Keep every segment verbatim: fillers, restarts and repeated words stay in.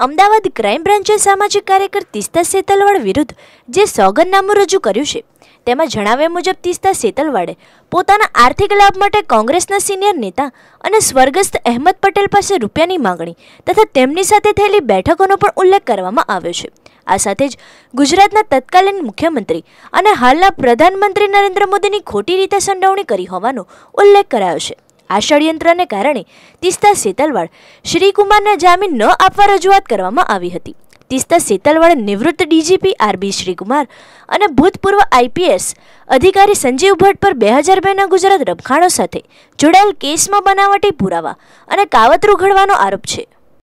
Ahmedabad crime બ્રાન્ચે સામાજિક કાર્યકર તીસ્તા સેતલવાડ વિરુદ્ધ જે સોગંદનામું રજૂ કર્યું છે તેમાં જણાવ્યા મુજબ તીસ્તા સેતલવાડે પોતાના આર્થિક લાભ માટે કોંગ્રેસના સિનિયર નેતા અને સ્વર્ગસ્થ અહેમદ પટેલ પાસે રૂપિયાની માંગણી તથા તેમની સાથે થયેલી બેઠકોનો પણ ઉલ્લેખ કરવામાં આવ્યો છે। આ સાથે જ ગુજરાતના તત્કાલીન મુખ્યમંત્રી અને હાલના પ્રધાનમંત્રી નરેન્દ્ર મોદીની ખોટી રીતે સંડોવણી કરી હોવાનો ઉલ્લેખ કરાયો છે। આ ષડયંત્રને કારણે તીસ્તા સેતલવાડ શ્રીકુમારને જામીન ન આપવા રજૂઆત કરવામાં આવી હતી। તીસ્તા સેતલવાડ નિવૃત્ત ડીજીપી આરબી શ્રીકુમાર અને ભૂતપૂર્વ આઈપીએસ અધિકારી સંજીવ ભટ્ટ પર બે હજાર બે ના ગુજરાત રમખાણો સાથે જોડાયેલ કેસમાં બનાવટી પુરાવા અને કાવતરું ઘડવાનો આરોપ છે।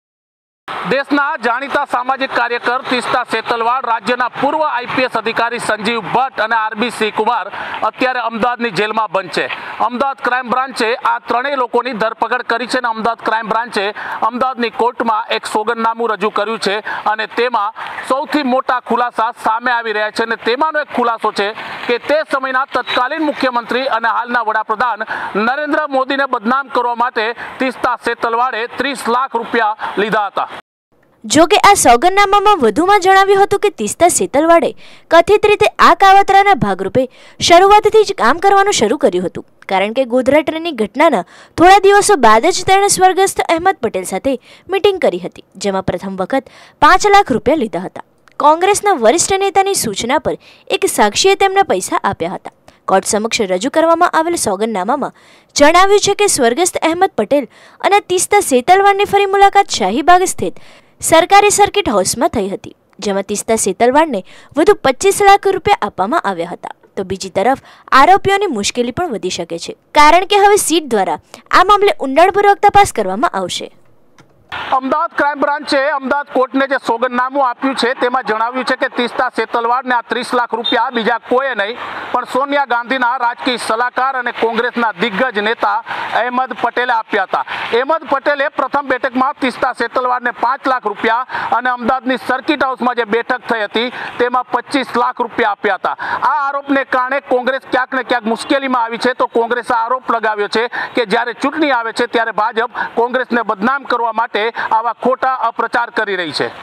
દેશના જાણીતા સામાજિક કાર્યકર તીસ્તા સેતલવાડ, રાજ્યના પૂર્વ આઈપીએસ અધિકારી સંજીવ ભટ્ટ અને આરબી શ્રીકુમાર અત્યારે અમદાવાદની જેલમાં બંધ છે। અમદાવાદ ક્રાઇમ બ્રાન્ચે આ ત્રણેય લોકોની ધરપકડ કરી છે અને અમદાવાદ ક્રાઇમ બ્રાન્ચે અમદાવાદની કોર્ટમાં એક સોગંદનામું રજૂ કર્યું છે અને તેમાં સૌથી મોટા ખુલાસા સામે આવી રહ્યા છે અને તેમાંનો એક ખુલાસો છે કે તે સમયના તત્કાલીન મુખ્યમંત્રી અને હાલના વડાપ્રધાન નરેન્દ્ર મોદીને બદનામ કરવા માટે તીસ્તા સેતલવાડે ત્રીસ લાખ રૂપિયા લીધા હતા। જો કે આ સોગંદનામામાં વધુમાં જણાવ્યું હતું કે તીસ્તા સેતલવાડે કથિત રીતે આ કાવતરાના ભાગરૂપે શરૂઆતથી જ કામ કરવાનું શરૂ કર્યું હતું, કારણ કે ગોધરા ટ્રેનની ઘટનાના થોડા દિવસો બાદ જ તેણે સ્વર્ગસ્થ અહેમદ પટેલ સાથે મીટિંગ કરી હતી, જેમાં પ્રથમ વખત પાંચ લાખ રૂપિયા લીધા હતા। કોંગ્રેસના વરિષ્ઠ નેતાની સૂચના પર એક સાક્ષીએ તેમને પૈસા આપ્યા હતા। કોર્ટ સમક્ષ રજૂ કરવામાં આવેલ સોગંદનામામાં જણાવ્યું છે કે સ્વર્ગસ્થ અહેમદ પટેલ અને તીસ્તા સેતલવાડની ફરી મુલાકાત શાહીબાગ સ્થિત સરકારી સર્કિટ હાઉસમાં થઈ હતી, જેમાં તીસ્તા સેતલવાડને વધુ પચીસ લાખ રૂપિયા આપવામાં આવ્યા હતા। તો બીજી તરફ આરોપીઓની મુશ્કેલી પણ વધી શકે છે, કારણ કે હવે સીટ દ્વારા આ મામલે ઊંડાણપૂર્વક તપાસ કરવામાં આવશે। અમદાવાદ ક્રાઇમ બ્રાન્ચે અમદાવાદ કોર્ટને જે સોગંદનામું આપ્યું છે તેમાં જણાવ્યું છે કે તીસ્તા સેતલવાડને આ ત્રીસ લાખ રૂપિયા બીજા કોઈએ નહીં પણ સોનિયા ગાંધીના રાજકીય સલાહકાર અને કોંગ્રેસના દિગ્ગજ નેતા અહેમદ પટેલે આપ્યા હતા। અહેમદ પટેલે પ્રથમ બેઠકમાં તીસ્તા સેતલવાડને પાંચ લાખ રૂપિયા અને અમદાવાદની સર્કિટ હાઉસમાં જે બેઠક થઈ હતી તેમાં પચીસ લાખ રૂપિયા આપ્યા હતા। આ આરોપને કારણે કોંગ્રેસ ક્યાંક ને ક્યાંક મુશ્કેલીમાં આવી છે। તો કોંગ્રેસે આરોપ લગાવ્યો છે કે જ્યારે ચૂંટણી આવે છે ત્યારે ભાજપ કોંગ્રેસને બદનામ કરવા માટે આવા ખોટા અપપ્રચાર કરી રહી છે।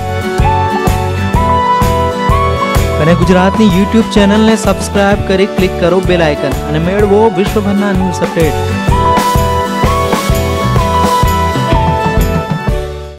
અને ગુજરાતની યુટ્યુબ ચેનલને સબસ્ક્રાઇબ કરી ક્લિક કરો બેલ આઇકન અને મેળવો વિશ્વભરના ન્યૂઝ અપડેટ।